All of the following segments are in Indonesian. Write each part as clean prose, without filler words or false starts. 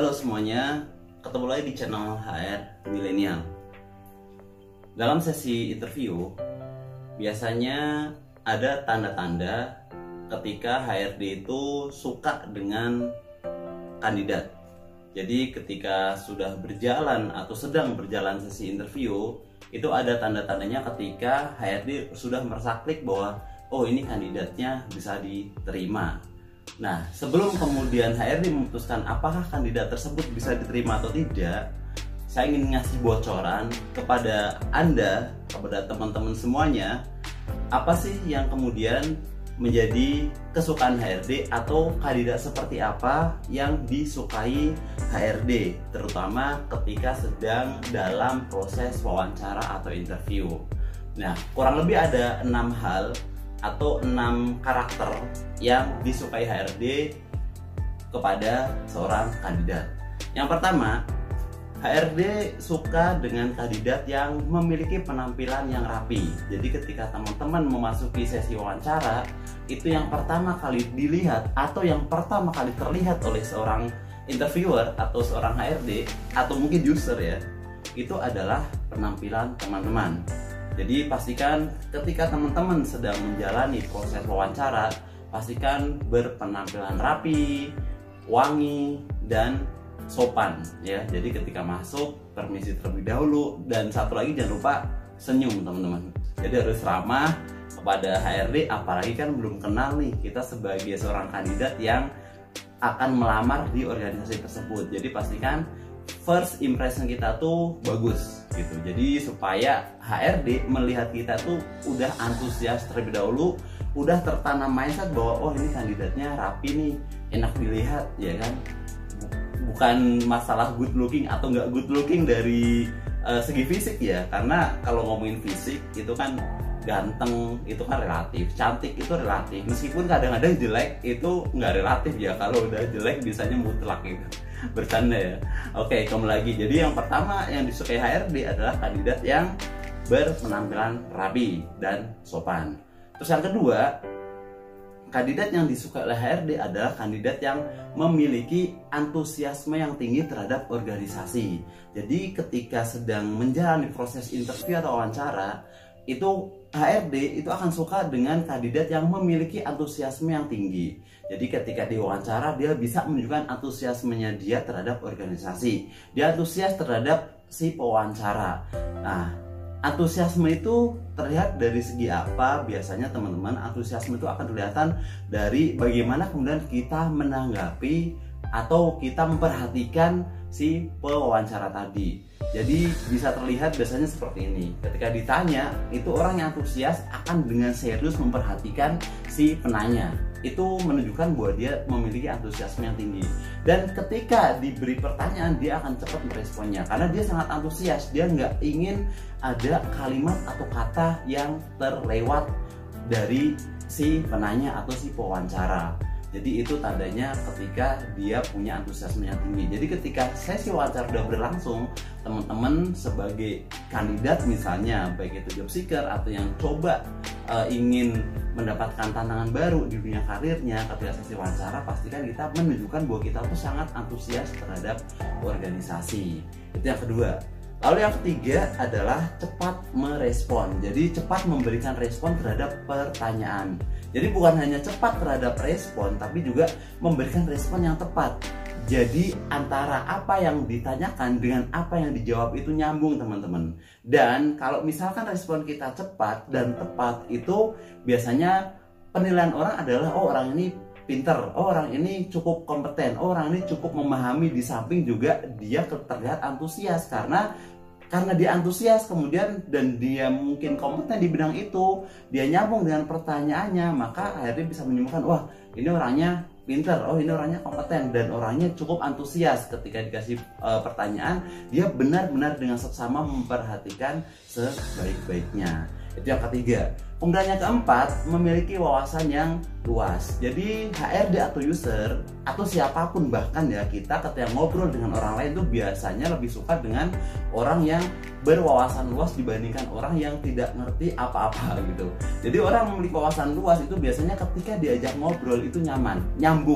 Halo semuanya, ketemu lagi di channel HR Milenial. Dalam sesi interview, biasanya ada tanda-tanda ketika HRD itu suka dengan kandidat. Jadi ketika sudah berjalan atau sedang berjalan sesi interview, itu ada tanda-tandanya ketika HRD sudah merasa klik bahwa oh ini kandidatnya bisa diterima. Nah, sebelum kemudian HRD memutuskan apakah kandidat tersebut bisa diterima atau tidak, saya ingin ngasih bocoran kepada Anda, kepada teman-teman semuanya, apa sih yang kemudian menjadi kesukaan HRD atau kandidat seperti apa yang disukai HRD, terutama ketika sedang dalam proses wawancara atau interview. Nah, kurang lebih ada 6 hal atau 6 karakter yang disukai HRD kepada seorang kandidat. Yang pertama, HRD suka dengan kandidat yang memiliki penampilan yang rapi. Jadi ketika teman-teman memasuki sesi wawancara, itu yang pertama kali dilihat atau yang pertama kali terlihat oleh seorang interviewer atau seorang HRD atau mungkin user ya, itu adalah penampilan teman-teman. Jadi pastikan ketika teman-teman sedang menjalani proses wawancara, pastikan berpenampilan rapi, wangi, dan sopan ya. Jadi ketika masuk, permisi terlebih dahulu, dan satu lagi jangan lupa senyum teman-teman. Jadi harus ramah kepada HRD, apalagi kan belum kenal nih kita sebagai seorang kandidat yang akan melamar di organisasi tersebut. Jadi pastikan first impression kita tuh bagus gitu. Jadi supaya HRD melihat kita tuh udah antusias terlebih dahulu, udah tertanam mindset bahwa oh ini kandidatnya rapi nih, enak dilihat ya kan. Bukan masalah good looking atau nggak good looking dari segi fisik ya, karena kalau ngomongin fisik itu kan ganteng itu kan relatif, cantik itu relatif, meskipun kadang-kadang jelek itu nggak relatif ya. Kalau udah jelek biasanya mutlak gitu. Bercanda ya. Oke, kembali lagi. Jadi yang pertama yang disukai HRD adalah kandidat yang berpenampilan rapi dan sopan. Terus yang kedua, kandidat yang disukai oleh HRD adalah kandidat yang memiliki antusiasme yang tinggi terhadap organisasi. Jadi ketika sedang menjalani proses interview atau wawancara, itu HRD itu akan suka dengan kandidat yang memiliki antusiasme yang tinggi. Jadi ketika diwawancara dia bisa menunjukkan antusiasmenya dia terhadap organisasi. Dia antusias terhadap si pewawancara. Nah, antusiasme itu terlihat dari segi apa? Biasanya teman-teman, antusiasme itu akan kelihatan dari bagaimana kemudian kita menanggapi atau kita memperhatikan si pewawancara tadi. Jadi bisa terlihat biasanya seperti ini. Ketika ditanya, itu orang yang antusias akan dengan serius memperhatikan si penanya. Itu menunjukkan bahwa dia memiliki antusiasme yang tinggi. Dan ketika diberi pertanyaan, dia akan cepat meresponnya karena dia sangat antusias. Dia nggak ingin ada kalimat atau kata yang terlewat dari si penanya atau si pewawancara. Jadi itu tandanya ketika dia punya antusiasme yang tinggi. Jadi ketika sesi wawancara sudah berlangsung, teman-teman sebagai kandidat misalnya, baik itu job seeker atau yang coba ingin mendapatkan tantangan baru di dunia karirnya, ketika sesi wawancara pastikan kita menunjukkan bahwa kita tuh sangat antusias terhadap organisasi. Itu yang kedua. Lalu yang ketiga adalah cepat merespon. Jadi cepat memberikan respon terhadap pertanyaan. Jadi bukan hanya cepat terhadap respon, tapi juga memberikan respon yang tepat. Jadi antara apa yang ditanyakan dengan apa yang dijawab itu nyambung teman-teman. Dan kalau misalkan respon kita cepat dan tepat, itu biasanya penilaian orang adalah oh orang ini pinter, oh orang ini cukup kompeten, oh orang ini cukup memahami, di samping juga dia terlihat antusias karena dia antusias kemudian dan dia mungkin kompeten di bidang itu, dia nyambung dengan pertanyaannya, maka akhirnya bisa menyimpulkan wah ini orangnya pinter, oh ini orangnya kompeten, dan orangnya cukup antusias ketika dikasih pertanyaan, dia benar-benar dengan seksama memperhatikan sebaik-baiknya. Itu yang ketiga. Kemudian yang keempat, memiliki wawasan yang luas. Jadi HRD atau user atau siapapun bahkan ya, kita ketika ngobrol dengan orang lain tuh biasanya lebih suka dengan orang yang berwawasan luas dibandingkan orang yang tidak ngerti apa-apa gitu. Jadi orang memiliki wawasan luas itu biasanya ketika diajak ngobrol itu nyaman, nyambung.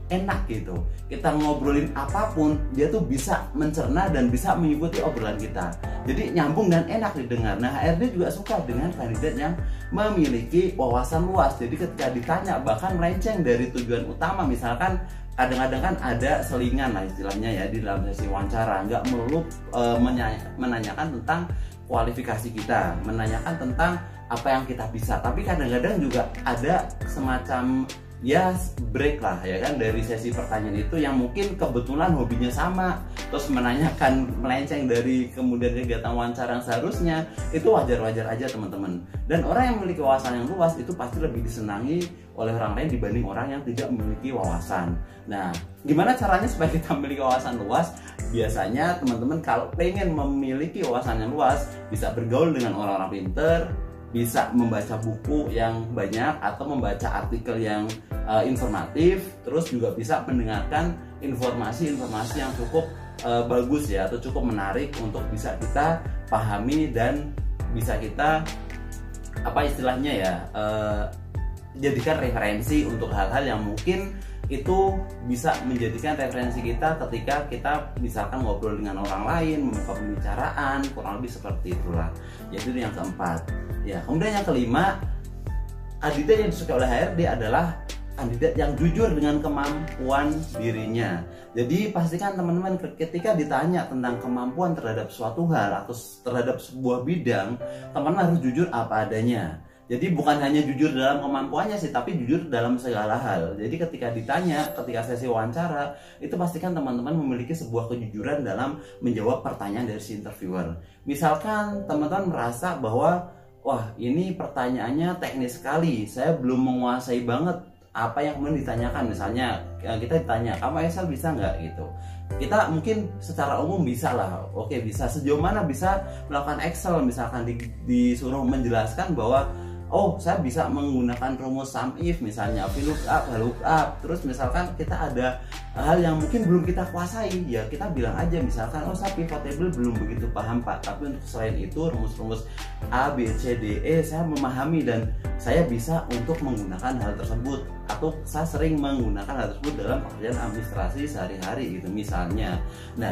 enak gitu. Kita ngobrolin apapun, dia tuh bisa mencerna dan bisa mengikuti obrolan kita. Jadi nyambung dan enak didengar. Nah, HRD juga suka dengan kandidat yang memiliki wawasan luas. Jadi ketika ditanya bahkan melenceng dari tujuan utama, misalkan kadang-kadang kan ada selingan lah istilahnya ya di dalam sesi wawancara, nggak melulu menanyakan tentang kualifikasi kita, menanyakan tentang apa yang kita bisa, tapi kadang-kadang juga ada semacam ya break lah ya kan dari sesi pertanyaan itu yang mungkin kebetulan hobinya sama, terus menanyakan melenceng dari kemudian kegiatan wawancara yang seharusnya, itu wajar-wajar aja teman-teman. Dan orang yang memiliki wawasan yang luas itu pasti lebih disenangi oleh orang lain dibanding orang yang tidak memiliki wawasan. Nah, gimana caranya supaya kita memiliki wawasan luas? Biasanya teman-teman kalau pengen memiliki wawasan yang luas, bisa bergaul dengan orang-orang pinter, bisa membaca buku yang banyak atau membaca artikel yang informatif, terus juga bisa mendengarkan informasi-informasi yang cukup bagus ya, atau cukup menarik untuk bisa kita pahami dan bisa kita apa istilahnya ya, jadikan referensi untuk hal-hal yang mungkin itu bisa menjadikan referensi kita ketika kita misalkan ngobrol dengan orang lain, membuka pembicaraan, kurang lebih seperti itulah. Yaitu yang keempat. Ya, kemudian yang kelima, kandidat yang disukai oleh HRD adalah kandidat yang jujur dengan kemampuan dirinya. Jadi pastikan teman-teman ketika ditanya tentang kemampuan terhadap suatu hal atau terhadap sebuah bidang, teman-teman harus jujur apa adanya. Jadi bukan hanya jujur dalam kemampuannya sih, tapi jujur dalam segala hal. Jadi ketika ditanya, ketika sesi wawancara, itu pastikan teman-teman memiliki sebuah kejujuran dalam menjawab pertanyaan dari si interviewer. Misalkan teman-teman merasa bahwa, wah ini pertanyaannya teknis sekali, saya belum menguasai banget apa yang kemudian ditanyakan. Misalnya kita ditanya, kamu Excel bisa nggak gitu. Kita mungkin secara umum bisa lah, oke bisa. Sejauh mana bisa melakukan Excel, misalkan disuruh menjelaskan bahwa oh saya bisa menggunakan rumus sum if misalnya, VLOOKUP, LOOKUP. Terus misalkan kita ada hal yang mungkin belum kita kuasai, ya kita bilang aja misalkan, oh saya pivot table belum begitu paham Pak, tapi untuk selain itu rumus-rumus A, B, C, D, E saya memahami dan saya bisa untuk menggunakan hal tersebut, atau saya sering menggunakan hal tersebut dalam pekerjaan administrasi sehari-hari gitu misalnya. Nah,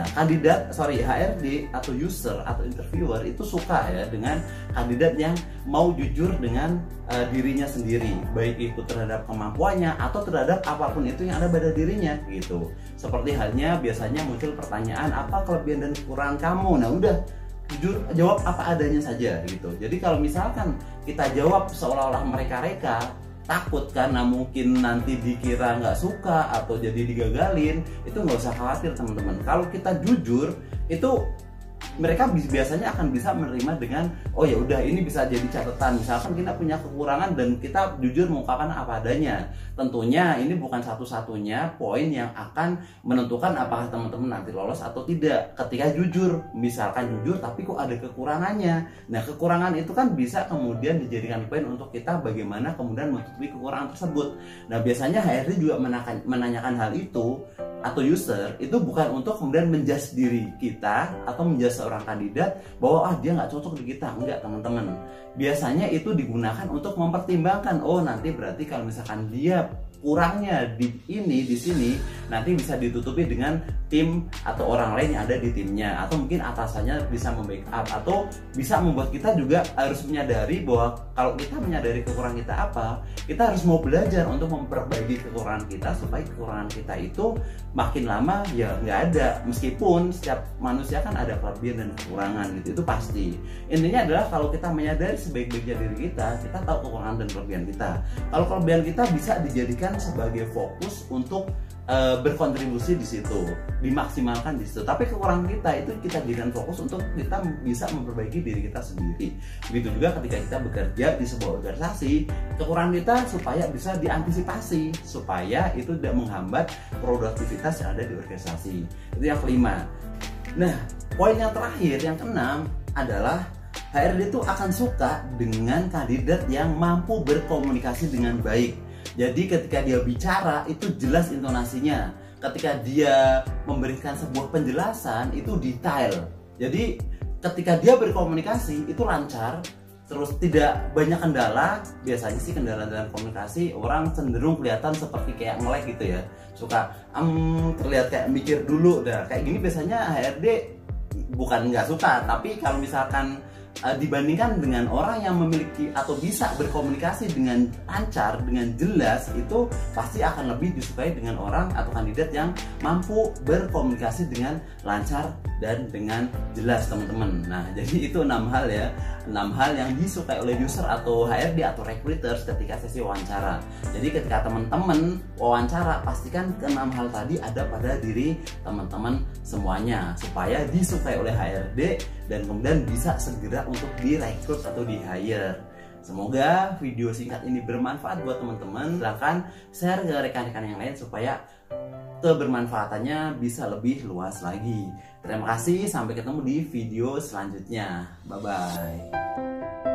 HRD atau user atau interviewer itu suka ya dengan kandidat yang mau jujur dengan dirinya sendiri, baik itu terhadap kemampuannya atau terhadap apapun itu yang ada pada dirinya gitu. Seperti halnya biasanya muncul pertanyaan, apa kelebihan dan kekurangan kamu? Nah udah, jujur jawab apa adanya saja gitu. Jadi kalau misalkan kita jawab seolah-olah mereka-reka takut karena mungkin nanti dikira nggak suka atau jadi digagalin, itu nggak usah khawatir teman-teman. Kalau kita jujur, itu mereka biasanya akan bisa menerima dengan, oh ya udah ini bisa jadi catatan. Misalkan kita punya kekurangan dan kita jujur mengungkapkan apa adanya. Tentunya ini bukan satu-satunya poin yang akan menentukan apakah teman-teman nanti lolos atau tidak. Ketika jujur, misalkan jujur tapi kok ada kekurangannya. Nah, kekurangan itu kan bisa kemudian dijadikan poin untuk kita bagaimana kemudian menutupi kekurangan tersebut. Nah, biasanya HRD juga menanyakan hal itu atau user itu bukan untuk kemudian menjudge diri kita atau menjudge seorang kandidat bahwa dia nggak cocok di kita. Enggak teman-teman, biasanya itu digunakan untuk mempertimbangkan, oh nanti berarti kalau misalkan dia kurangnya di sini nanti bisa ditutupi dengan tim atau orang lain yang ada di timnya, atau mungkin atasannya bisa membackup, atau bisa membuat kita juga harus menyadari bahwa kalau kita menyadari kekurangan kita apa, kita harus mau belajar untuk memperbaiki kekurangan kita supaya kekurangan kita itu makin lama ya nggak ada. Meskipun setiap manusia kan ada kelebihan dan kekurangan gitu, itu pasti. Intinya adalah kalau kita menyadari sebaik-baiknya diri kita tahu kekurangan dan kelebihan kita. Kalau kelebihan kita bisa dijadikan sebagai fokus untuk berkontribusi di situ, dimaksimalkan di situ. Tapi kekurangan kita itu kita jadikan fokus untuk kita bisa memperbaiki diri kita sendiri. Begitu juga ketika kita bekerja di sebuah organisasi, kekurangan kita supaya bisa diantisipasi supaya itu tidak menghambat produktivitas yang ada di organisasi. Itu yang kelima. Nah, poin yang terakhir, yang keenam adalah HRD itu akan suka dengan kandidat yang mampu berkomunikasi dengan baik. Jadi ketika dia bicara itu jelas intonasinya. Ketika dia memberikan sebuah penjelasan itu detail. Jadi ketika dia berkomunikasi itu lancar. terus tidak banyak kendala. Biasanya sih kendala dalam komunikasi orang cenderung kelihatan seperti kayak nge-lag gitu ya, suka terlihat kayak mikir dulu. Dah kayak gini biasanya HRD bukan nggak suka, tapi kalau misalkan dibandingkan dengan orang yang memiliki atau bisa berkomunikasi dengan lancar, dengan jelas, itu pasti akan lebih disukai dengan orang atau kandidat yang mampu berkomunikasi dengan lancar dan dengan jelas, teman-teman. Nah, jadi itu 6 hal ya, 6 hal yang disukai oleh user atau HRD atau recruiters ketika sesi wawancara. Jadi ketika teman-teman wawancara, pastikan ke 6 hal tadi ada pada diri teman-teman semuanya supaya disukai oleh HRD dan kemudian bisa segera untuk direkrut atau di hire. Semoga video singkat ini bermanfaat buat teman-teman. Silahkan share ke rekan-rekan yang lain supaya kebermanfaatannya bisa lebih luas lagi. Terima kasih, sampai ketemu di video selanjutnya. Bye bye.